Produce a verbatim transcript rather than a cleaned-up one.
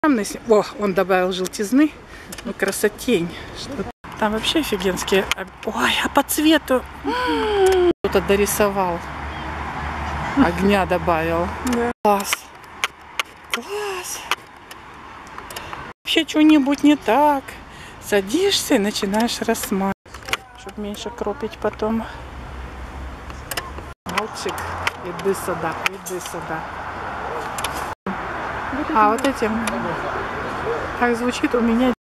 О, он добавил желтизны. Ну, красотень. Что там вообще офигенские. Ой, а по цвету кто-то дорисовал. Огня добавил. Да. Класс. Класс. Вообще что-нибудь не так. Садишься и начинаешь рассматривать, чтобы меньше кропить потом. Мальчик, иди сюда, иди сюда. А вот этим, как звучит у меня.